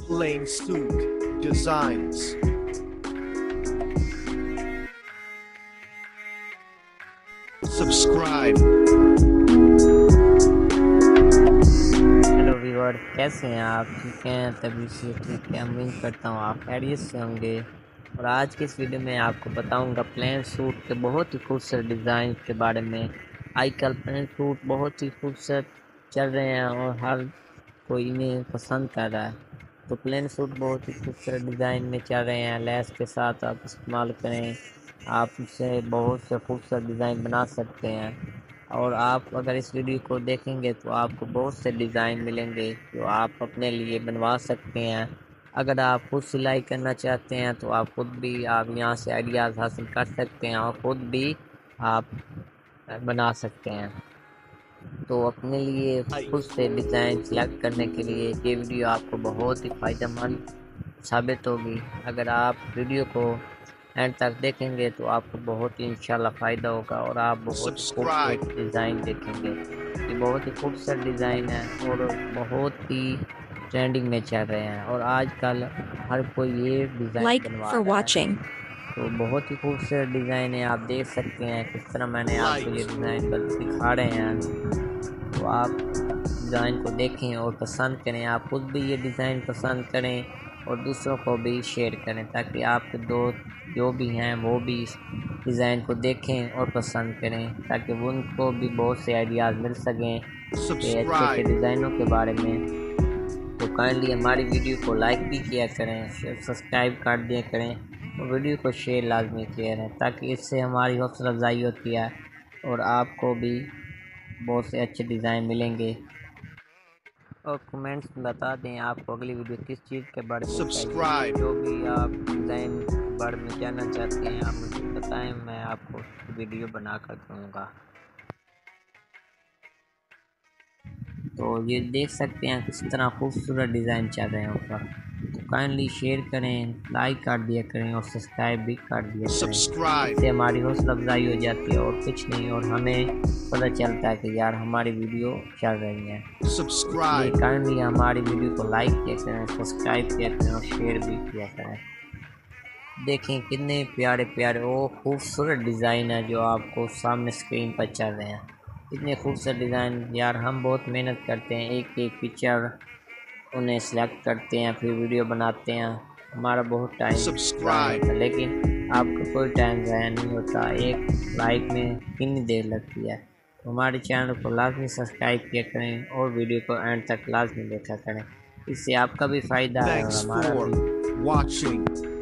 Plain Suit Designs. Subscribe. Hello viewer, कैसे हैं आप? ठीक हैं? तभी से ठीक है। उम्मीद करता हूँ आप खैरियत से होंगे। और आज की इस वीडियो में आपको बताऊंगा प्लेन सूट के बहुत ही खूबसूरत डिज़ाइन के बारे में। आजकल प्लेन सूट बहुत ही खूबसूरत चल रहे हैं और हर कोई इन्हें पसंद कर रहा है। तो प्लेन सूट बहुत ही खूबसूरत डिज़ाइन में चल रहे हैं। लेस के साथ आप इस्तेमाल करें, आप उससे बहुत से खूबसूरत डिज़ाइन बना सकते हैं। और आप अगर इस वीडियो को देखेंगे तो आपको बहुत से डिज़ाइन मिलेंगे जो आप अपने लिए बनवा सकते हैं। अगर आप खुद सिलाई करना चाहते हैं तो आप खुद भी आप यहाँ से आइडियाज़ हासिल कर सकते हैं और ख़ुद भी आप बना सकते हैं। तो अपने लिए खुद से डिज़ाइन सेलेक्ट करने के लिए ये वीडियो आपको बहुत ही फ़ायदेमंद साबित होगी। अगर आप वीडियो को एंड तक देखेंगे तो आपको बहुत ही इंशाल्लाह फ़ायदा होगा और आप बहुत ही Subscribe. खूबसूरत डिज़ाइन देखेंगे। ये बहुत ही खूबसूरत डिज़ाइन है और बहुत ही ट्रेंडिंग में चल रहे हैं और आजकल हर कोई ये डिज़ाइन Like बनवा for रहा है। watching. तो बहुत ही खूबसूरत डिज़ाइन है, आप देख सकते हैं किस तरह मैंने आपको ये डिज़ाइन दिखा रहे हैं। तो आप डिज़ाइन को देखें और पसंद करें। आप खुद भी ये डिज़ाइन पसंद करें और दूसरों को भी शेयर करें ताकि आपके दोस्त जो भी हैं वो भी इस डिज़ाइन को देखें और पसंद करें ताकि उनको भी बहुत से आइडियाज़ मिल सकें कि अच्छे अच्छे Subscribe. डिज़ाइनों के बारे में। तो काइंडली हमारी वीडियो को लाइक भी किया करें, सब्सक्राइब कर दिया करें और वीडियो को शेयर लाजमी किया करें ताकि इससे हमारी हौसला अफजाई होती है और आपको भी बहुत से अच्छे डिज़ाइन मिलेंगे। और कमेंट्स में बता दें आपको अगली वीडियो किस चीज़ के बारे में चाहिए। Subscribe. जो भी आप डिज़ाइन के बारे में जानना चाहते हैं आप मुझे बताएं, मैं आपको वीडियो बना कर दूँगा। तो ये देख सकते हैं किस तरह खूबसूरत डिज़ाइन चल रहे हैं ऊपर। तो काइंडली शेयर करें, लाइक कर दिया करें और सब्सक्राइब भी कर दिया करें। Subscribe. इससे हमारी हौसला अफजाई हो जाती है और कुछ नहीं, और हमें पता चलता है कि यार हमारी वीडियो चल रही है। ये Subscribe. काइंडली हमारी वीडियो को लाइक किया करें, सब्सक्राइब किया करें और शेयर भी किया करें। देखें कितने प्यारे प्यारे वो खूबसूरत डिज़ाइन है जो आपको सामने स्क्रीन पर चल रहे हैं। इतने खूबसूरत डिज़ाइन, यार हम बहुत मेहनत करते हैं, एक एक पिक्चर उन्हें सेलेक्ट करते हैं, फिर वीडियो बनाते हैं। हमारा बहुत टाइम ज़ाया होता है, लेकिन आपका कोई टाइम ज़ाया नहीं होता। एक लाइक में कितनी देर लगती है। तो हमारे चैनल को लाजमी सब्सक्राइब किया करें और वीडियो को एंड तक लाजमी देखा करें। इससे आपका भी फ़ायदा है और Thanks हमारा for भी। watching.